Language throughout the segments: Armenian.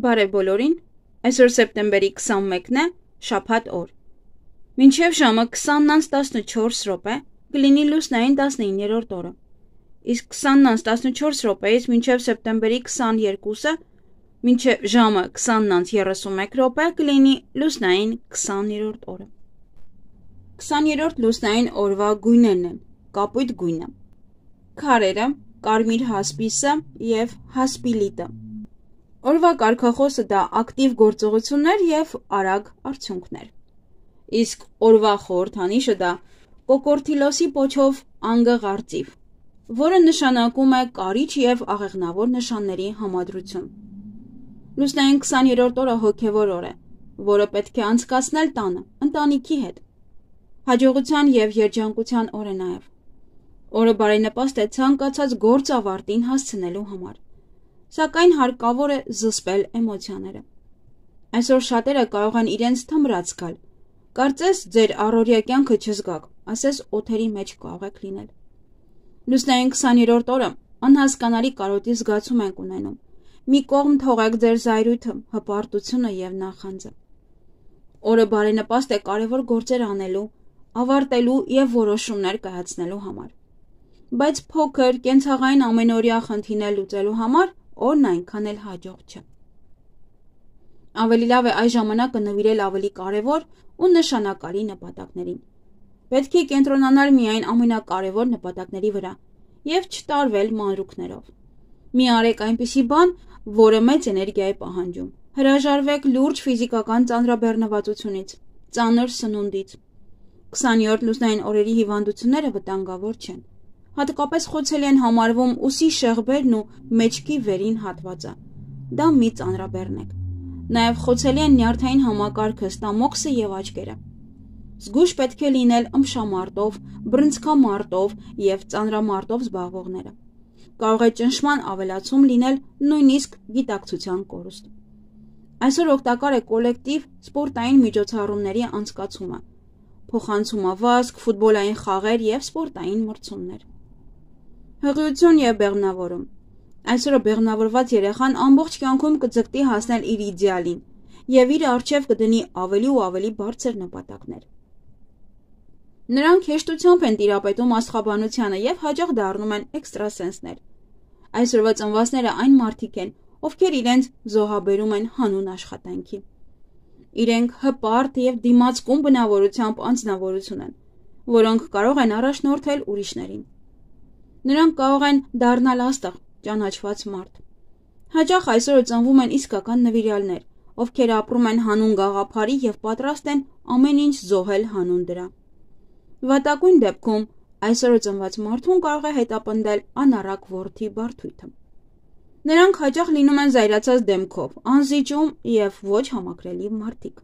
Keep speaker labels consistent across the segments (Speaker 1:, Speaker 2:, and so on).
Speaker 1: Բարև բոլորին, այսօր սեպտեմբերի 21-ն է, շաբաթ օր։ Մինչև ժամը 20:14 կլինի լուսնային 19-րդ օրը, իսկ 20:14 րոպեից մինչև սեպտեմբերի 22-ը, մինչև ժամը 20:31 կլինի լուսնային 20-րդ օրը։ 20-րդ լուսնային օրվա գույներն են կապույտ գույնը, քարերը, կարմիր հասպիսը և հասպիլիտը։ Օրվա կարգախոսը դա ակտիվ գործողություններ և արագ արդյունքներ։ Իսկ օրվա խորհրդանիշը դա կոկորթիլոսի պոչով անգղ արծիվ, որը նշանակում է կարիչ և աղեղնավոր նշանների համադրություն։ Լուսնային 20-րդ օրը հոգևոր օր է, որը պետք է անցկացնել տանը, ընտանիքի հետ։ Հաջողության և երջանկության օր է նաև։ Օրը բարենպաստ է ցանկացած գործ ավարտին հասցնելու համար, սակայն հարկավոր է զսպել էմոցիաները։ Այսօր շատերը կարող են իրենց թմրած զգալ, կարծես ձեր առօրյա կյանքը չզգաք, ասես օթերի մեջ կարող եք լինել։ Լուսնային 20-րդ օրը անհասկանալի կարոտի զգացում ենք ունենում։ Մի կողմ թողեք ձեր զայրույթը, հպարտությունը և նախանձը։ Օրը բարենպաստ է կարևոր գործեր անելու, ավարտելու և որոշումներ կայացնելու համար։ Բայց փոքր, կենցաղային ամենօրյա խնդիրներ լուծելու համար օրն այնքան էլ հաջող չէ։ Ավելի լավ է այս ժամանակը նվիրել ավելի կարևոր ու նշանակալի նպատակներին։ Պետք է կենտրոնանալ միայն ամենակարևոր նպատակների վրա և չտարվել մանրուքներով։ Մի արեք այնպիսի բան, որը մեծ էներգիա է պահանջում։ Հրաժարվեք լուրջ ֆիզիկական ծանրաբեռնվածությունից, ծանր սնունդից։ 20-րդ լուսնային օրերի հիվանդությունները վտանգավոր չեն։ Հատկապես խոցելի են համարվում ուսի շեղբերն ու մեջքի վերին հատվածը։ Դա մի ծանրաբեռնեք։ Նաև խոցելի են նյարդային համակարգը, ստամոքսը և աչքերը։ Զգույշ պետք է լինել ըմբշամարտով, բռնցքամարտով և ծանրամարտով զբաղվողները։ Կարող է ճնշման ավելացում լինել նույնիսկ գիտակցության կորուստ։ Այսօր օգտակար է կոլեկտիվ սպորտային միջոցառումների անցկացումը, փոխանցումավազք, ֆուտբոլային խաղեր և սպորտային մրցումներ։ Հղիություն և բեղմնավորում։ Այսօրը բեղմնավորված երեխան ամբողջ կյանքում կձգտի հասնել իր իդեալին և իր առջև կդնի ավելի ու ավելի բարձր նպատակներ։ Նրանք հեշտությամբ են տիրապետում աստղաբանությանը և հաճախ դառնում են էքստրասենսներ։ Այսօրվա ծնվածները այն մարդիկ են, ովքեր իրենց զոհաբերում են հանուն աշխատանքի։ Իրենք հպարտ և դիմացկուն բնավորությամբ անձնավորություն են, որոնք կարող են առաջնորդել ուրիշներին։ Նրանք կարող են դառնալ աստղ, ճանաչված մարդ։ Հաճախ այսօր ծնվում են իսկական նվիրյալներ, ովքեր ապրում են հանուն գաղափարի և պատրաստ են ամեն ինչ զոհել հանուն դրա։ Վատագույն դեպքում այսօր ծնված մարդուն կարող է հետապնդել անառակ որդի բարդույթը։ Նրանք հաճախ լինում են զայրացած դեմքով, անզիջում և ոչ համակրելի մարդիկ։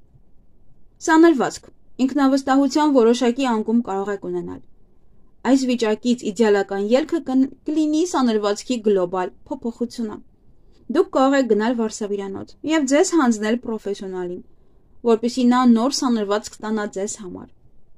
Speaker 1: Սանրվածք, ինքնավստահության որոշակի անկում կարող եք ունենալ։ Այս վիճակից իդեալական ելքը կլինի սանրվածքի գլոբալ փոփոխությունը։ Դուք կարող եք գնալ վարսավիրանոց և ձեզ հանձնել պրոֆեսիոնալին, որպեսզի նա նոր սանրվածք ստանա ձեզ համար։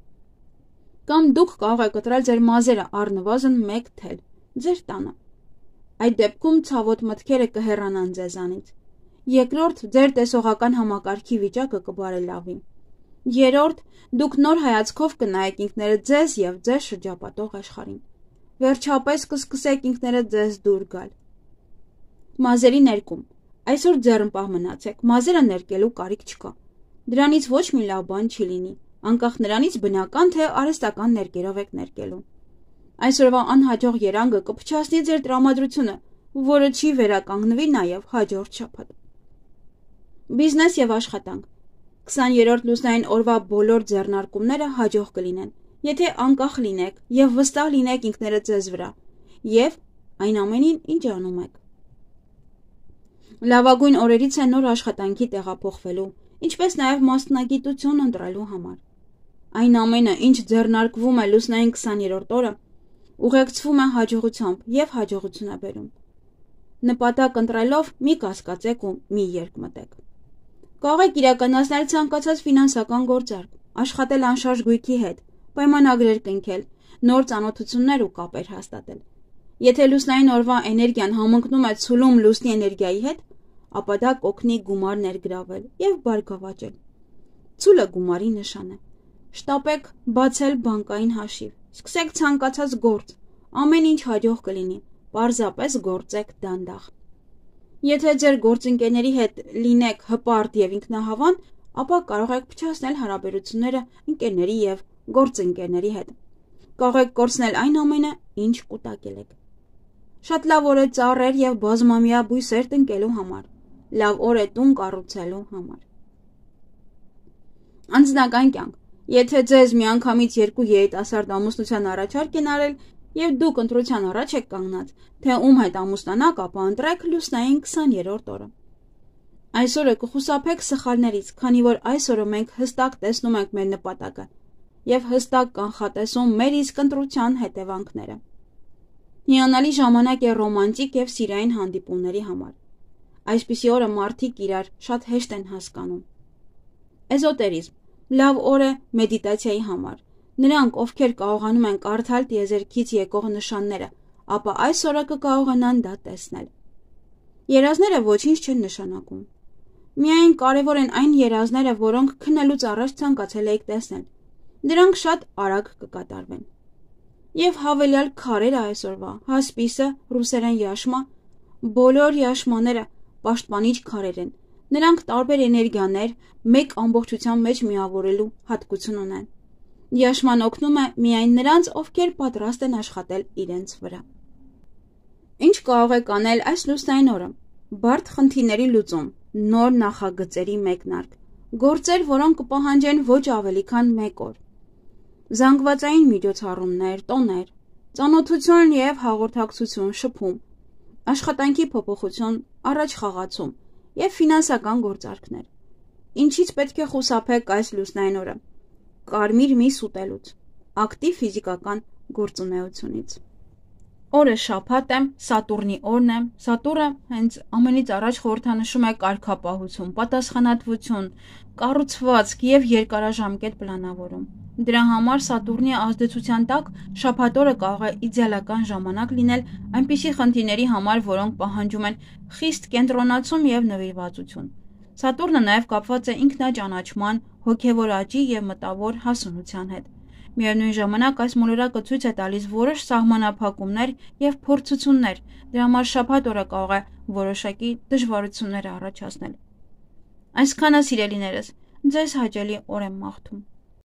Speaker 1: Կամ դուք կարող եք կտրել ձեր մազերը առնվազն 1 թել ձեր տանը։ Այդ դեպքում ցավոտ մտքերը կհեռանան ձեզանից։ Երկրորդ, ձեր տեսողական համակարգի վիճակը կբարելավի։ Երրորդ, դուք նոր հայացքով կնայեք ինքներդ ձեզ և ձեզ շրջապատող աշխարհին։ Վերջապես կսկսեք ինքներդ ձեզ դուր գալ։ Մազերի ներկում։ Այսօր ձեռնպահ մնացեք, մազերը ներկելու կարիք չկա։ Դրանից ոչ մի լավ բան չի լինի, անկախ նրանից բնական թե արհեստական ներկերով եք ներկելու։ Այսօրվա անհաջող երանգը կփչացնի ձեր տրամադրությունը, որը չի վերականգնվի նաև հաջորդ շաբաթ։ Բիզնես և աշխատանք։ 20-րդ լուսնային օրվա բոլոր ձեռնարկումները հաջող կլինեն, եթե անկախ լինեք և վստահ լինեք ինքներդ ձեզ վրա և այն ամենին, ինչ անում եք։ Լավագույն օրերից է նոր աշխատանքի տեղափոխվելու, ինչպես նաև մասնագիտություն ընտրելու համար։ Այն ամենը, ինչ ձեռնարկվում է լուսնային 20-րդ օրը, ուղեկցվում է հաջողությամբ և հաջողություն է բերում։ Նպատակ ընտրելով մի կասկածեք ու մի երկմտեք։ Կարող եք իրականացնել ցանկացած ֆինանսական գործարք, աշխատել անշարժ գույքի հետ, պայմանագրեր կնքել, նոր ծանոթություններ ու կապեր հաստատել։ Եթե լուսնային օրվա էներգիան համընկնում է ցուլում լուսնի էներգիայի հետ, ապա դա կօգնի գումար ներգրավել եւ բարգավաճել։ Ցուլը գումարի նշան է։ Շտապեք բացել բանկային հաշիվ, սկսեք ցանկացած գործ, ամեն ինչ հաջող կլինի, պարզապես գործեք դանդաղ։ Եթե ձեր գործընկերների հետ լինեք հպարտ եւ ինքնահավան, ապա կարող եք փչացնել հարաբերությունները ընկերների եւ գործընկերների հետ։ Կարող եք կորցնել այն ամենը, ինչ կուտակել եք։ Շատ լավ օր է ծառեր եւ բազմամյա բույսեր տնկելու համար։ Լավ օր է տուն կառուցելու համար։ Անձնական կյանք։ Եթե ձեզ միանգամից երկու երիտասարդ ամուսնության առաջարկ են արել եւ դուք ընտրության առաջ եք կանգնած, թե ում հետ ամուսնանաք, ապա ընտրեք լուսնային 20-րդ օրը։ Այսօրը կխուսափեք սխալներից, քանի որ այսօրը մենք հստակ տեսնում ենք մեր նպատակը եւ հստակ կանխատեսում մեր իսկ ընտրության հետևանքները։ Հիանալի ժամանակ է ռոմանտիկ եւ սիրային հանդիպումների համար։ Այսպիսի օրը մարդիկ իրար շատ հեշտ են հասկանում։ Էզոտերիզմ լավ օր է մեդիտացիայի համար։ Նրանք, ովքեր կարողանում են կարդալ տիեզերքից եկող նշանները, ապա այս օրը կկարողանան դա տեսնել։ Երազները ոչինչ չեն նշանակում։ Միայն կարևոր են այն երազները, որոնք քննելուց առաջ ցանկացել եք տեսնել։ Դրանք շատ արագ կկատարվեն։ Եվ հավելյալ քարերը այսօրվա, հասպիսը, ռուսերեն յաշմա, բոլոր յաշմաները պաշտպանիչ քարեր են։ Նրանք տարբեր էներգիաներ մեկ ամբողջության մեջ միավորելու հատկություն ունեն։ Յաշման օգնում է միայն նրանց, ովքեր պատրաստ են աշխատել իրենց վրա։ Ինչ կարող եք անել այս լուսնային օրը։ Բարդ խնդիրների լուծում, նոր նախագծերի մեկնարկ, գործեր, որոնք կպահանջեն ոչ ավելի քան 1 օր։ Զանգվածային միջոցառումներ, տոներ, ծանոթություն եւ հաղորդակցություն, շփում, աշխատանքի փոփոխություն, առաջ խաղացում եւ ֆինանսական գործարքներ։ Ինչից պետք է խուսափեք այս լուսնային օրը։ Կարմիր միս ուտելուց, ակտիվ ֆիզիկական գործունեությունից։ Օրը շաբաթ է, Սատուրնի օրն է։ Սատուրնը հենց ամենից առաջ խորհրդանշում է կարգապահություն, պատասխանատվություն, կառուցվածք եւ երկարաժամկետ պլանավորում։ Դրա համար Սատուրնի ազդեցության տակ շաբաթ օրը կարող է իդեալական ժամանակ լինել այնպիսի խնդիրների համար, որոնք պահանջում են խիստ կենտրոնացում եւ նվիրվածություն։ Սատուրնը նաեւ կապված է ինքնաճանաչման, հոգեվոր աճի եւ մտավոր հասունության հետ։ Միևնույն ժամանակ այս մոլորակը ցույց է տալիս որոշ սահմանափակումներ եւ փորձություններ, դրա համար շաբաթ օրը կարող է որոշակի դժվարություններ առաջացնել։ Այսքանը սիրելիներս, ձեզ հաճելի օր եմ մաղթում։